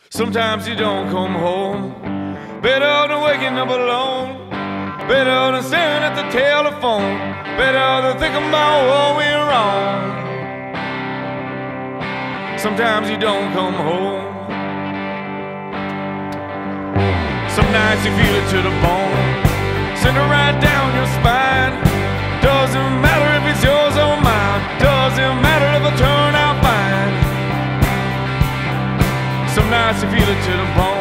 Sometimes you don't come home. Better than waking up alone. Better than staring at the telephone. Better than thinking about what went wrong. Sometimes you don't come home. Some nights you feel it to the bone. Send it right down your spine. Doesn't matter if it's yours or mine. Doesn't matter if I turn out fine. Some nights you feel it to the bone.